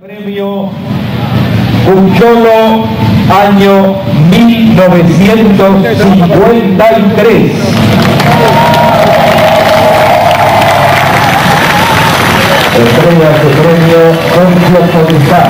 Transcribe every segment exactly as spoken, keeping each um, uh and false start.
Premio Cucholo, año mil novecientos cincuenta y tres. Entrega su premio Sergio Podestá.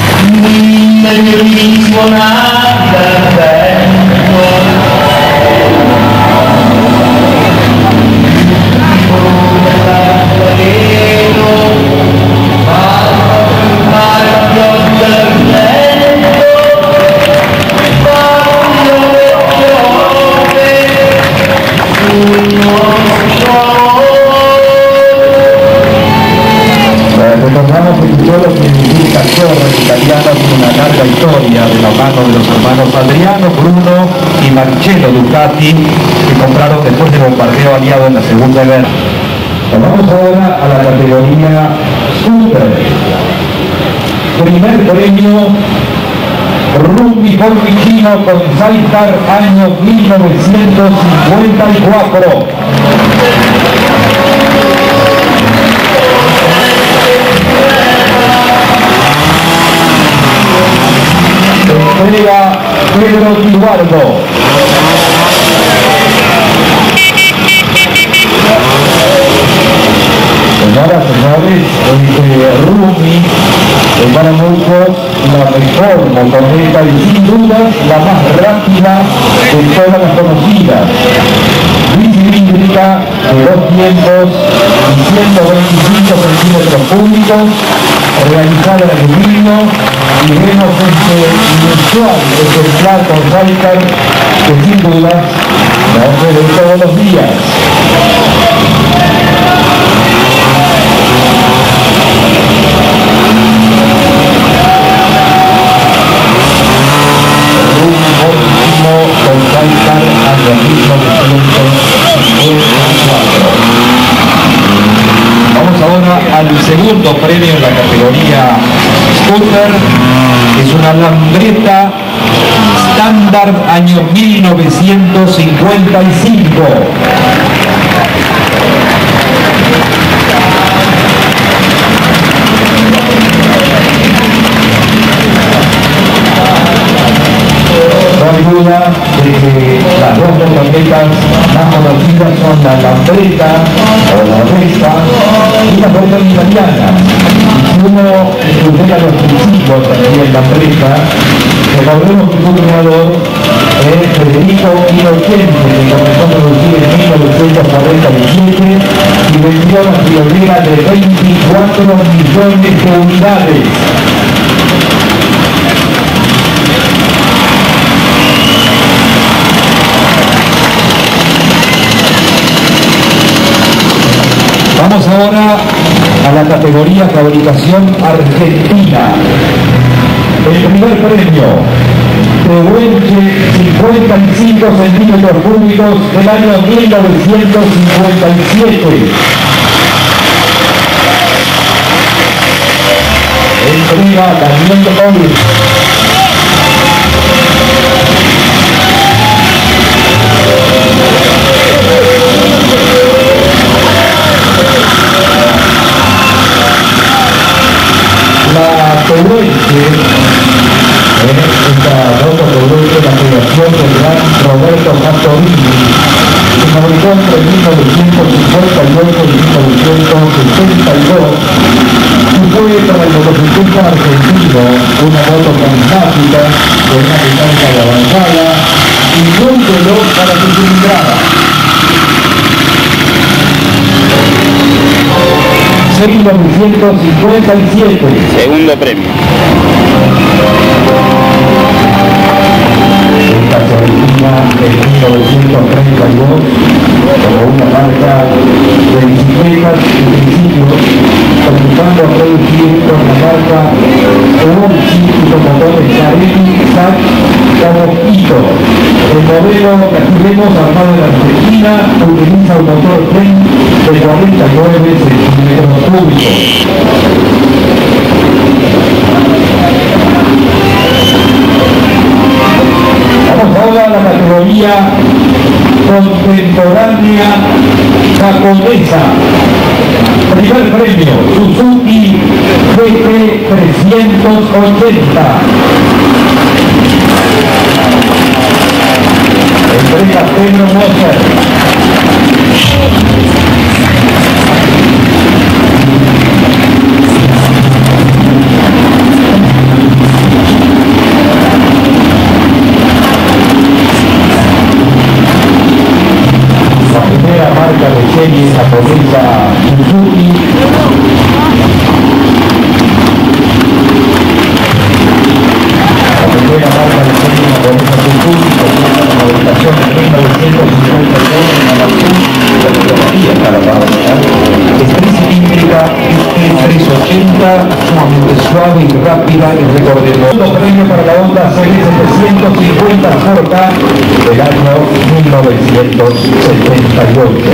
Recordamos que Cucholo significa corre en italiano, con una larga historia de la mano de los hermanos Adriano, Bruno y Marcello Ducati, que compraron después del bombardeo aliado en la Segunda Guerra. Vamos ahora a la categoría Super. Primer premio Rugby Formicino con Sidecar, año mil novecientos cincuenta y cuatro. Entrega Pedro Tiguardo. Señoras, señores, el Rugby el Maramuco, la mejor motoneta y sin duda la más rápida de todas las conocidas. Bicilíndrica de dos tiempos y ciento veinticinco centímetros cúbicos, realizada en aluminio, y vemos este inusual ejemplar con Sidecar que sin duda no se ve todos los días. Con Sidecar año mil novecientos cincuenta y cuatro. Vamos ahora al segundo premio en la categoría Scooter, que es una Lambretta Standard año mil novecientos cincuenta y cinco. No hay duda de que las dos motonetas más conocidas son la Lambretta o la Vespa y la versión italiana. Si uno estudiara los principios aquí en Lambretta, recordemos que su creador es Federico Innocente, que comenzó a producir en mil novecientos cuarenta y siete y vendió una friolera de veinticuatro millones de unidades. Vamos ahora a la categoría fabricación argentina. El primer premio, Tehuelche, cincuenta y cinco centímetros cúbicos del año mil novecientos cincuenta y siete. Entrega Daniel Olin. La Tehuelche, esta moto Tehuelche, la creación del gran Roberto Fattorini, se fabricó entre mil novecientos cincuenta y ocho y mil novecientos sesenta y dos y fue para el motociclista argentino una moto carismática con una mecánica de avanzada y muy veloz para su cilindrada. mil novecientos cincuenta y siete. Segundo premio. Esta se origina en mil novecientos treinta y dos como una marca de bicicletas y principios, comenzando a producir con la marca Tehuelche y con motores Carelli, Sac o Mosquito. El modelo que aquí vemos armado en Argentina utiliza un motor Trent de cuarenta y nueve centímetros cúbicos. Vamos ahora a la categoría contemporánea japonesa. Primer premio, Suzuki G T trescientos ochenta. Entrega Pedro Moser. La primera marca de serie japonesa Suzuki. La primera marca de serie japonesa Suzuki comienza la fabricación en mil novecientos cincuenta y dos en Amatsu, la tecnología para fabricar. Es cilíndrica, T trescientos ochenta, sumamente suave y rápida y recorriendo. Segundo premio para la Honda C B setecientos cincuenta cuatro K del año mil novecientos setenta y ocho.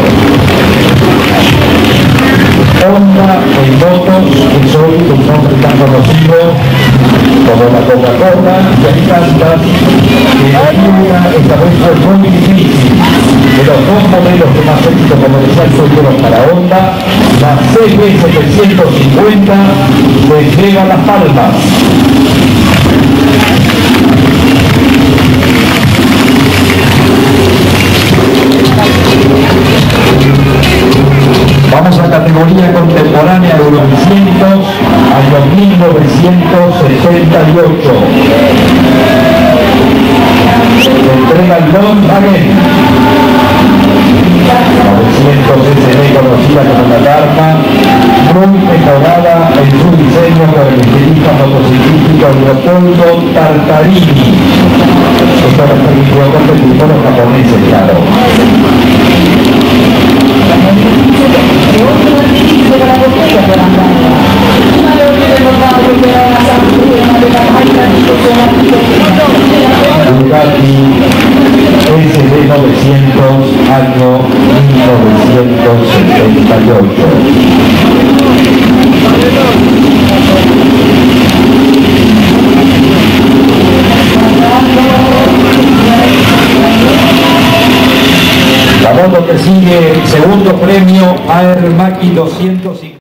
Honda en motos, que hoy un nombre tan conocido como la Coca-Cola, y hay tantas que una esta vez fue muy difícil. De los dos modelos que más éxito comercial tuvieron para Honda, la C B setecientos cincuenta se lleva las palmas. Vamos a categoría contemporánea de novecientos, año mil novecientos setenta y ocho. Se entrega el Volkswagen novecientos S D, conocida como la Dharma, muy mejorada en su diseño por el estilista motociclístico Leopoldo Tartarini. Esto lo permitió competitor los japoneses, claro. Bugatti S D novecientos, año mil novecientos setenta y ocho. La moto que sigue, segundo premio Air Maki doscientos cincuenta.